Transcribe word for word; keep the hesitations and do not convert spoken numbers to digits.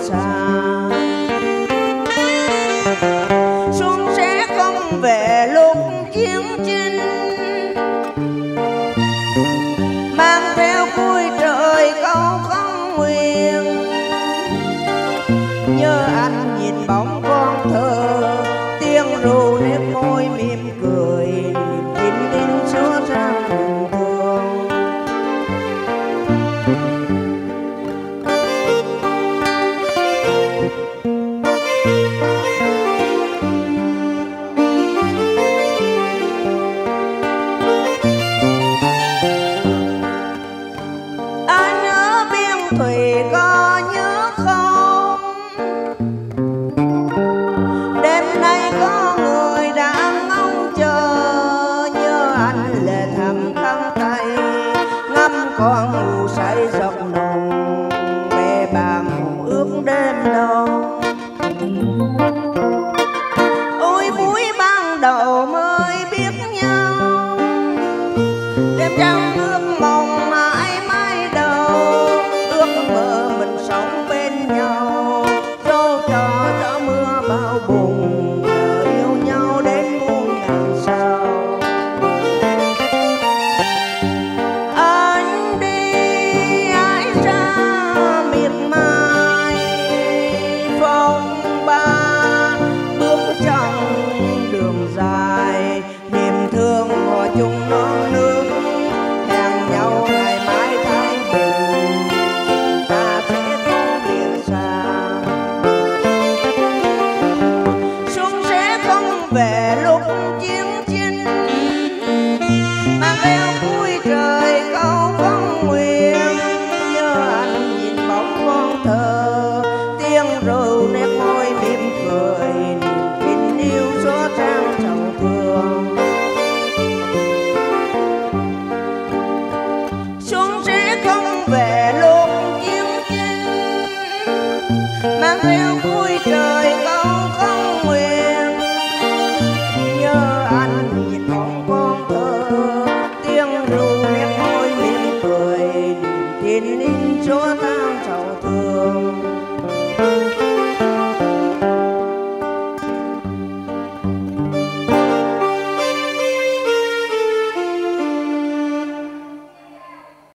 xa. Xuân sẽ không về lúc chiến chinh, mang theo cuối trời câu không nguyện. Nhớ anh nhìn bóng con thơ, tiếng ru nếp môi mỉm cười, nhìn tin xóa sang tình thương. Anh nhớ biên thùy có nhớ không? Đêm nay có người đang mong chờ. Nhớ anh lệ thầm khăn tay, ngắm con ngủ say dọc nồng, bè bàng ước đêm đông. Ôi buổi ban đầu mới biết nhau, đêm trăng ước mong mãi mãi đầu. Ước mơ mình sống bên nhau, dẫu cho gió mưa bão bùng, yêu nhau đến muôn ngàn sao. Anh đi ai ra miệt mài phong ba, bước trong đường dài niềm thương hòa chung non nước. Hẹn nhau ngày mai thái bình, ta sẽ không lìa xa. Xuân sẽ không về lúc chiến chinh, mang theo cuối trời câu không nguyện. Nhớ anh nhìn bóng con thơ, tiếng rượu nét môi mỉm cười, niềm tình yêu xóa trang sầu thương. Xuân sẽ không về lúc chiến chinh, mang theo